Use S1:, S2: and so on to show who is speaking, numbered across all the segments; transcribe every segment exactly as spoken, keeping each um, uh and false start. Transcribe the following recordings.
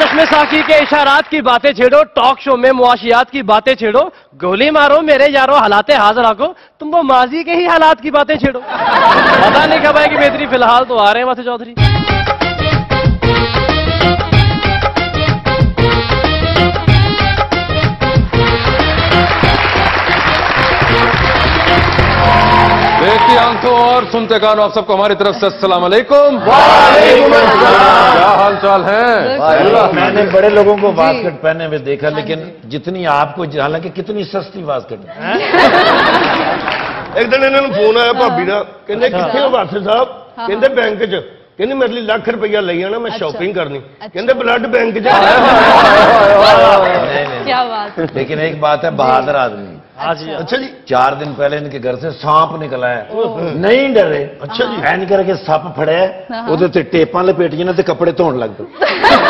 S1: चश्मे साकी के इशारात की बातें छेड़ो, टॉक शो में मुआशियात की बातें छेड़ो, गोली मारो मेरे यारो हालाते हाजिर आको, तुम वो माजी के ही हालात की बातें छेड़ो। पता नहीं कब आएगी बेहतरी, फिलहाल तो आ रहे हैं माथे चौधरी।
S2: देखती आंखों और सुनते कानों आप सबको हमारी तरफ से अस्सलाम वालेकुम।
S3: वालेकुम अस्सलाम।
S2: क्या हाल चाल है?
S3: मैंने बड़े लोगों को बास्केट पहने हुए देखा, लेकिन जितनी आपको, हालांकि कितनी सस्ती बास्केट।
S4: एक दिन इन्होंने फोन आया भाभी का, कहते कितने हो वासे साहब? कहते बैंक च। कहते मेरे लिए लाख रुपया ले आना, मैं शॉपिंग करनी। कहते ब्लड बैंक च।
S5: क्या बात।
S3: लेकिन एक बात है, बहादुर आदमी।
S4: अच्छा जी।
S3: चार दिन पहले इनके घर से सांप निकला है, नहीं डरे। अच्छा जी। एन करके सप फड़े, ਉਹਦੇ ਤੇ ਟੇਪਾਂ ਲਪੇਟੀਆਂ ਨੇ ਤੇ ਕੱਪੜੇ ਧੋਣ ਲੱਗ ਪਏ।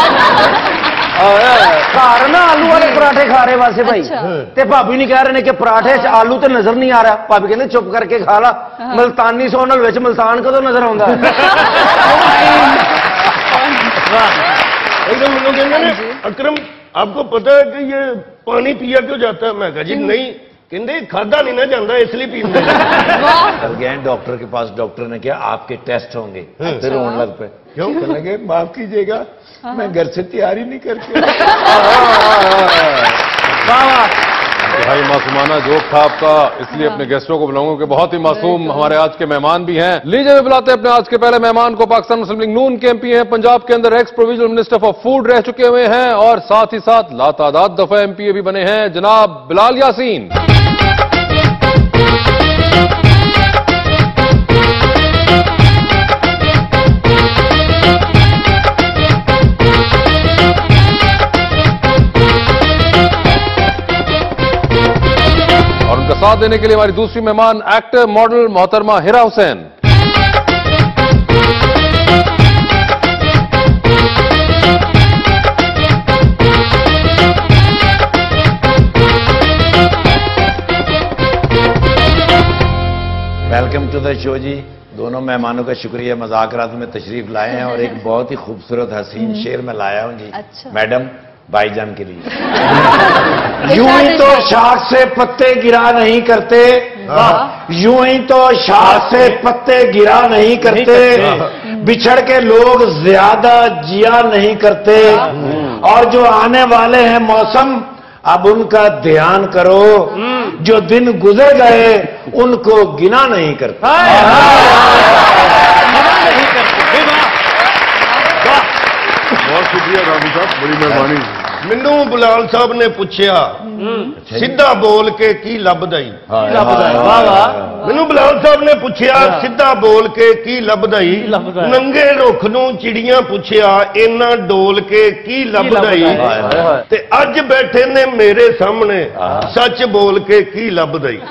S6: ਘਰ ਨਾ ਆਲੂ ਵਾਲੇ ਪਰਾਠੇ ਖਾ ਰਹੇ ਵਾਸੇ ਭਾਈ, ਤੇ ਭਾਬੀ ਨਹੀਂ ਕਹਿ ਰਹੇ ਨੇ ਕਿ ਪਰਾਠੇ 'ਚ ਆਲੂ ਤੇ ਨਜ਼ਰ ਨਹੀਂ ਆ ਰਿਹਾ। ਭਾਬੀ ਕਹਿੰਦੇ ਚੁੱਪ ਕਰਕੇ ਖਾ ਲਾ, ਮਲਤਾਨੀ ਸੋਨਲ ਵਿੱਚ ਮਲਤਾਨ ਕਦੋਂ ਨਜ਼ਰ ਆਉਂਦਾ?
S4: एकदम लोग कहते हैं अकरम आपको पता है कि ये पानी पिया क्यों जाता है? मैं कहा जी नहीं। कहते खादा नहीं ना जाता इसलिए पीते।
S3: कल गए डॉक्टर के पास, डॉक्टर ने कहा आपके टेस्ट होंगे, फिर रोने लग पे। क्यों? लगे माफ कीजिएगा मैं घर से तैयारी नहीं करके।
S2: भाई मासूमाना जोक था आपका, इसलिए अपने गेस्टों को बुलाऊंगा कि बहुत ही मासूम हमारे आज के मेहमान भी हैं। लीजिए भी बुलाते हैं अपने आज के पहले मेहमान को। पाकिस्तान मुस्लिम लीग नून के एमपी हैं, पंजाब के अंदर ex provisional minister for food रह चुके हुए हैं और साथ ही साथ लातादाद दफा एमपी भी बने हैं, जनाब बिलाल यासीन। और उनका साथ देने के लिए हमारी दूसरी मेहमान एक्टर मॉडल मोहतरमा Hira Hussain.
S3: Welcome to the show जी। दोनों मेहमानों का शुक्रिया, मजाक रात में तशरीफ लाए हैं और एक बहुत ही खूबसूरत हसीन शेर में लाया हूं जी।
S5: अच्छा।
S3: मैडम भाईजान के लिए। यूं ही तो शाख से पत्ते गिरा नहीं करते, यूं ही तो शाख से पत्ते गिरा नहीं करते, बिछड़ के लोग ज्यादा जिया नहीं करते, और जो आने वाले हैं मौसम अब उनका ध्यान करो, जो दिन गुजर गए उनको गिना नहीं करते।
S2: बहुत शुक्रिया रामू साहब, बड़ी मेहरबानी।
S4: मैनू बिलाल साहब ने पूछा सीधा बोल के की लभदा ही? मैनू बिलाल साहब ने पूछा सीधा बोल के की लभदा ही? नंगे रुख नूं चिड़ियां पूछया इन्ना डोल के की लभदा ही? ते अज बैठे ने मेरे सामने सच बोल के की लभदा ही?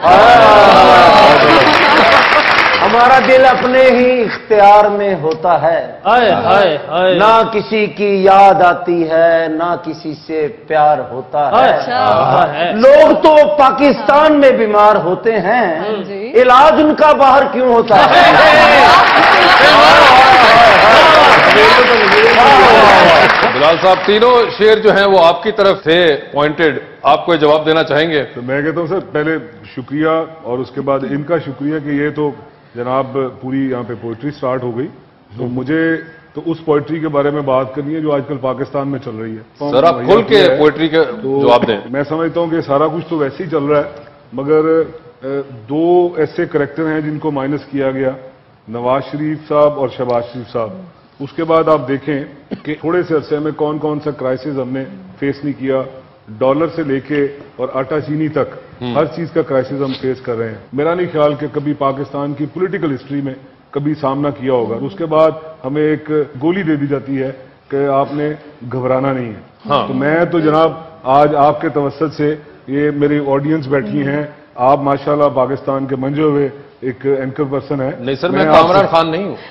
S6: हमारा दिल अपने ही इख्तियार में होता है,
S1: हाय हाय हाय,
S6: ना किसी की याद आती है ना किसी से प्यार होता है। लोग तो पाकिस्तान में बीमार होते हैं, इलाज उनका बाहर क्यों होता है?
S2: बिलाल साहब, तीनों शेर जो हैं वो आपकी तरफ थे पॉइंटेड, आपको जवाब देना चाहेंगे?
S7: तो मैं कहता हूं सर, पहले शुक्रिया और उसके बाद इनका शुक्रिया कि ये तो जनाब पूरी यहाँ पे पोइट्री स्टार्ट हो गई, तो मुझे तो उस पोइट्री के बारे में बात करनी है जो आजकल पाकिस्तान में चल रही है।
S2: सर आप खुल के पोइट्री के जवाब दें।
S7: मैं समझता हूँ कि सारा कुछ तो वैसे ही चल रहा है, मगर दो ऐसे करैक्टर हैं जिनको माइनस किया गया, नवाज शरीफ साहब और शहबाज शरीफ साहब। उसके बाद आप देखें कि थोड़े से अरसे में कौन कौन सा क्राइसिस हमने फेस नहीं किया, डॉलर से लेके और आटा चीनी तक हर चीज का क्राइसिस हम फेस कर रहे हैं। मेरा नहीं ख्याल कि कभी पाकिस्तान की पॉलिटिकल हिस्ट्री में कभी सामना किया होगा। उसके बाद हमें एक गोली दे दी जाती है कि आपने घबराना नहीं है। हाँ। तो मैं तो जनाब आज आपके तवस्सुत से, ये मेरी ऑडियंस बैठी हैं, आप माशाल्लाह पाकिस्तान के मंजे हुए एक एंकर पर्सन है।
S2: नहीं सर, मैं कामरान खान नहीं हूँ।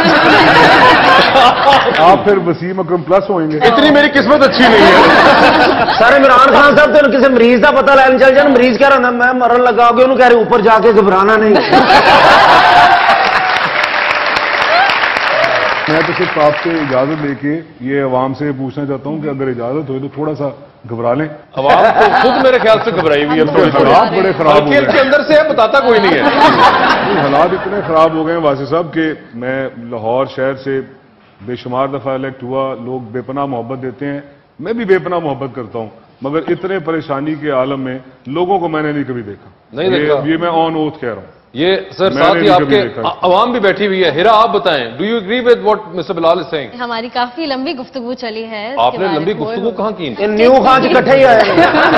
S7: आप फिर वसीम अकरम प्लस होंगे।
S2: इतनी मेरी किस्मत अच्छी नहीं है।
S6: सर इमरान खान साहब तो किसी मरीज का पता लैन चल जाए, मरीज कह रहा मैं मरन लगा के उन्होंने कह रहे ऊपर जाके घबराना नहीं।
S7: میں تو صرف آپ سے اجازت لے کے یہ عوام سے پوچھنا چاہتا ہوں کہ اگر اجازت ہوئے تو تھوڑا سا گھبرا لیں.
S2: عوام تو خود میرے خیال سے گھبرائی ہوئی ہے.
S7: حالات بڑے خراب ہو
S2: کھیل
S7: گئے
S2: کے اندر سے ہے, بتاتا کوئی نہیں ہے.
S7: حالات اتنے خراب ہو گئے ہیں واسع صاحب کہ میں لاہور شہر سے بے شمار دفعہ الیکٹ ہوا, لوگ بے پناہ محبت دیتے ہیں, میں بھی بے پناہ محبت کرتا ہوں, مگر اتنے پریشانی کے عالم میں لوگوں کو میں نے نہیں کبھی دیکھا.
S2: نہیں دیکھا.
S7: یہ میں آن اوتھ کہہ رہا ہوں.
S2: یہ سر ساتھ ہی آپ کے عوام بھی بیٹھی ہوئی ہے. ہیرا آپ بتائیں, do you agree with what mister Bilal is saying?
S5: ہماری کافی لمبی گفتگو چلی ہے.
S2: آپ نے لمبی گفتگو کہاں کی؟
S6: نیو خان اکٹھے ہی آئے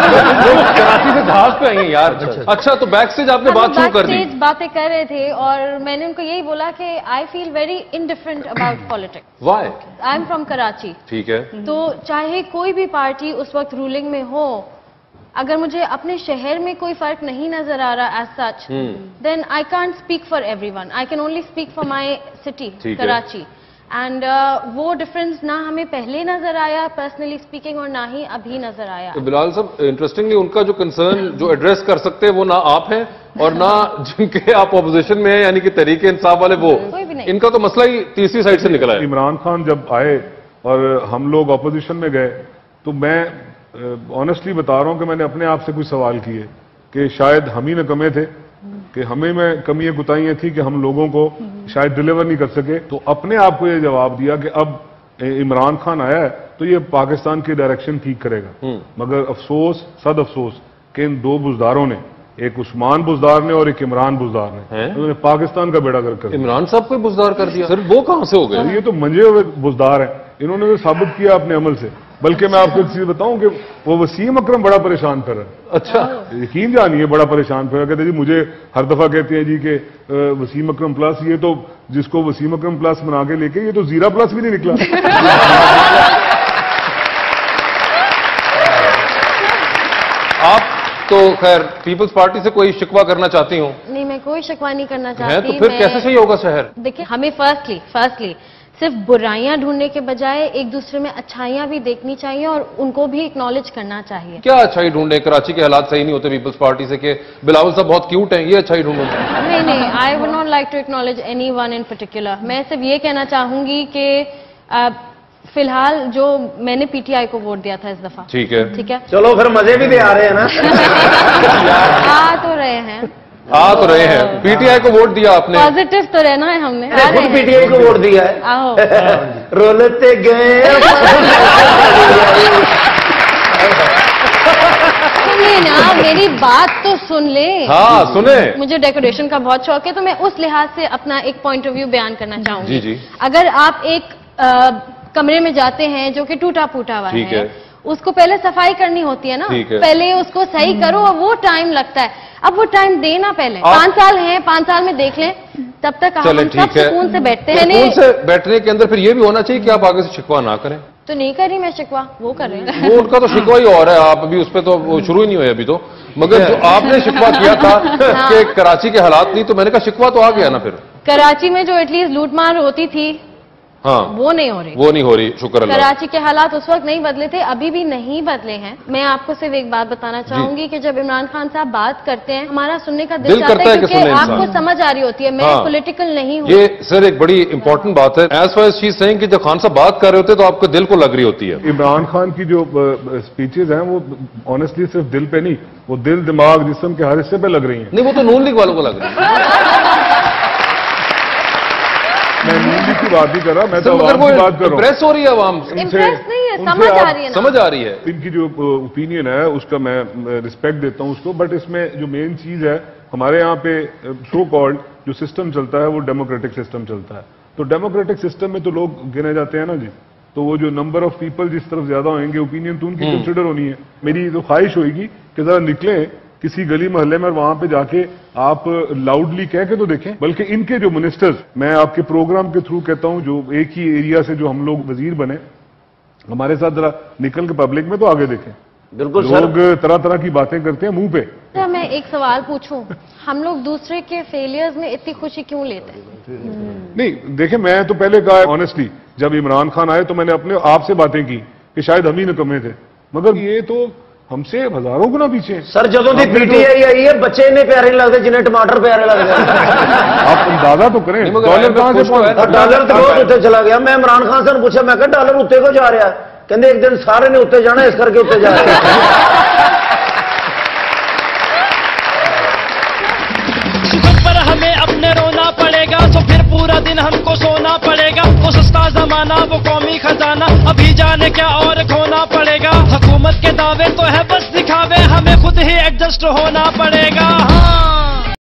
S2: کراچی سے جہاز پہ آئی ہیں یار. اچھا تو بیک اسٹیج آپ نے بات شروع کر دی.
S5: باتیں کر رہے تھے اور میں نے ان کو یہی بولا کہ I feel very indifferent about politics.
S2: Why?
S5: I am from Karachi.
S2: ٹھیک ہے.
S5: تو چاہے کوئی بھی پارٹی اس وقت رولنگ میں ہو, اگر مجھے اپنے شہر میں کوئی فرق نہیں نظر آ رہا as such, then I can't speak for everyone, I can only speak for my city Karachi. And وہ ڈفرنس نہ ہمیں پہلے نظر آیا پرسنلی اسپیکنگ اور نہ ہی ابھی نظر آیا.
S2: بلال صاحب انٹرسٹنگلی ان کا جو کنسرن جو ایڈریس کر سکتے وہ نہ آپ ہیں اور نہ جن کے آپ اپوزیشن میں ہیں یعنی کہ تحریک انصاف والے, وہ ان کا تو مسئلہ ہی تیسری سائڈ سے نکلا ہے.
S7: عمران خان جب آئے اور ہم لوگ اپوزیشن میں گئے تو میں آنیسٹلی بتا رہا ہوں کہ میں نے اپنے آپ سے کچھ سوال کیے کہ شاید ہم ہی نہ کمے تھے, کہ ہمیں میں کمیاں کوتاہیاں تھیں کہ ہم لوگوں کو شاید ڈیلیور نہیں کر سکے. تو اپنے آپ کو یہ جواب دیا کہ اب عمران خان آیا ہے تو یہ پاکستان کی ڈائریکشن ٹھیک کرے گا. مگر افسوس صد افسوس کہ ان دو بزداروں نے, ایک عثمان بزدار نے اور ایک عمران بزدار نے, انہوں نے پاکستان کا بیڑا گرک کر دیا.
S2: عمران صاحب کو بزدار کر دیا سر, وہ کہاں سے ہو گئے؟
S7: یہ تو منجے ہوئے بزدار ہیں, انہوں نے ثابت کیا اپنے عمل سے. بلکہ میں آپ کو ایک چیز بتاؤں کہ وہ وسیم اکرم بڑا پریشان پھر ہے.
S2: اچھا
S7: یقین جانیے بڑا پریشان پھر ہے. کہتے جی مجھے ہر دفعہ کہتے ہیں جی کہ وسیم اکرم پلس, یہ تو جس کو وسیم اکرم پلس بنا کے لے کے یہ تو زیرا پلس بھی نہیں نکلا.
S2: آپ تو خیر پیپلز پارٹی سے کوئی شکوہ کرنا چاہتی ہوں؟
S5: نہیں, میں کوئی شکوہ نہیں کرنا
S2: ہے
S5: چاہتی.
S2: تو پھر کیسے صحیح ہوگا شہر؟
S5: دیکھیں ہمیں فرسٹلی فرسٹلی صرف برائیاں ڈھونڈنے کے بجائے ایک دوسرے میں اچھائیاں بھی دیکھنی چاہیے اور ان کو بھی اکنالج کرنا چاہیے.
S2: کیا اچھائی ڈھونڈے؟ کراچی کے حالات صحیح نہیں ہوتے پیپلز پارٹی سے کہ بلاول صاحب بہت کیوٹ ہیں, یہ اچھائی ڈھونڈوں؟
S5: نہیں نہیں, I would not like to acknowledge anyone in particular. میں صرف یہ کہنا چاہوں گی کہ فی الحال جو میں نے پی ٹی آئی کو ووٹ دیا تھا اس دفعہ,
S2: ٹھیک ہے
S5: ٹھیک ہے,
S6: چلو پھر مزے بھی دے آ رہے ہیں نا.
S5: آ تو رہے ہیں
S2: آ تو رہے ہیں. پی ٹی آئی کو ووٹ دیا آپ نے,
S5: پازیٹو تو رہنا ہے ہم نے.
S6: خود پی ٹی آئی کو ووٹ دیا ہے.
S5: آہو
S6: رولتے گئے.
S5: سنیں نا, میری بات تو سن لیں.
S2: ہاں سنیں.
S5: مجھے ڈیکوریشن کا بہت شوق ہے تو میں اس لحاظ سے اپنا ایک پوائنٹ آف ویو بیان کرنا چاہوں گی.
S2: جی جی.
S5: اگر آپ ایک کمرے میں جاتے ہیں جو کہ ٹوٹا پھوٹا ہوا
S2: ٹھیک
S5: ہے,
S2: ہے,
S5: اس کو پہلے صفائی کرنی ہوتی ہے نا,
S2: ٹھیک ہے,
S5: پہلے اس کو صحیح کرو اور وہ ٹائم لگتا ہے. اب وہ ٹائم دینا پہلے, پانچ سال ہیں, پانچ سال میں دیکھ لیں, تب تک ہم سب سکون سے بیٹھتے ہیں.
S2: سکون سے بیٹھنے کے اندر پھر یہ بھی ہونا چاہیے کہ آپ آگے سے شکوہ نہ کریں.
S5: تو نہیں کر رہی میں شکوہ, وہ کر رہے ہیں.
S2: وہ ان کا تو شکوہ ہی اور ہے, آپ ابھی اس پہ تو شروع ہی نہیں ہوئے ابھی تو. مگر جو آپ نے شکوہ کیا تھا کہ کراچی کے حالات نہیں, تو میں نے کہا شکوہ تو آ گیا نا پھر.
S5: کراچی میں جو ایٹ لیسٹ لوٹ مار ہوتی تھی
S2: ہاں
S5: وہ نہیں ہو رہی,
S2: وہ نہیں ہو رہی, شکر اللہ.
S5: کراچی کے حالات اس وقت نہیں بدلے تھے, ابھی بھی نہیں بدلے ہیں. میں آپ کو صرف ایک بات بتانا چاہوں گی کہ جب عمران خان صاحب بات کرتے ہیں ہمارا سننے کا دل چاہتا ہے کیونکہ آپ کو سمجھ آ رہی ہوتی ہے, میں پولیٹیکل نہیں ہوں.
S2: یہ سر ایک بڑی امپورٹنٹ بات ہے. As far as she is saying کہ جب خان صاحب بات کر رہے ہوتے تو آپ کو دل کو لگ رہی ہوتی ہے.
S7: عمران خان کی جو اسپیچز ہیں وہ آنیسٹلی صرف دل پہ نہیں, وہ دل دماغ جسم کے ہر حصے پہ لگ رہی ہیں.
S2: نہیں وہ تو نون لیگ والوں کو لگ رہی ہے.
S7: میں نون لیگ کی بات نہیں کر رہا, میں تو عوام کی بات کر رہا ہوں.
S2: امپریس ہو رہی ہے عوام,
S5: امپریس نہیں ہے, سمجھ آ رہی ہے,
S2: سمجھ آ رہی ہے.
S7: ان کی جو اوپینین ہے اس کا میں رسپیکٹ دیتا ہوں اس کو, بٹ اس میں جو مین چیز ہے ہمارے یہاں پہ سو کالڈ جو سسٹم چلتا ہے وہ ڈیموکریٹک سسٹم چلتا ہے. تو ڈیموکریٹک سسٹم میں تو لوگ گنے جاتے ہیں نا جی, تو وہ جو نمبر آف پیپل جس طرف زیادہ ہوئیں گے اوپینین تو ان کی کنسیڈر ہونی ہے. میری تو خواہش ہوئے گی کہ ذرا نکلیں کسی گلی محلے میں, وہاں پہ جا کے آپ لاؤڈلی کہہ کے تو دیکھیں. بلکہ ان کے جو منسٹرز, میں آپ کے پروگرام کے تھرو کہتا ہوں, جو ایک ہی ایریا سے جو ہم لوگ وزیر بنے, ہمارے ساتھ ذرا نکل کے پبلک میں تو آگے دیکھیں.
S6: بالکل
S7: لوگ طرح طرح کی باتیں کرتے ہیں منہ پہ.
S5: میں ایک سوال پوچھوں, ہم لوگ دوسرے کے فیلیئرز میں اتنی خوشی کیوں لیتے ہیں؟
S7: نہیں دیکھیں, میں تو پہلے کہا آنیسٹلی جب عمران خان آئے تو میں نے اپنے آپ سے باتیں کی کہ شاید ہم ہی نکمے تھے, مگر یہ تو हमसे हजारों गुना पीछे हैं।
S6: सर ਜਦੋਂ ਦੀ पीटीआई आई है बच्चे इन्ने प्यारे नहीं लगते जिन्हें टमाटर प्यारे लगते हैं।
S7: आप अंदाजा तो करें डॉलर कहां से पहुंचा?
S6: डॉलर तो बहुत उत्ते चला गया। मैं इमरान खान से पूछा, मैं कहा डॉलर उत्ते को जा रहा है? कहते एक दिन सारे ने उत्ते जाना इस करके उत्ते जा रहे हैं।
S8: सुबह पर हमें अपने रोना पड़ेगा तो फिर पूरा दिन हमको सोना पड़ेगा। वो सस्ता जमाना वो कौमी खजाना अभी जाने क्या और खोना पड़ेगा। हुकूमत के दावे तो है बस दिखावे, हमें खुद ही एडजस्ट होना पड़ेगा।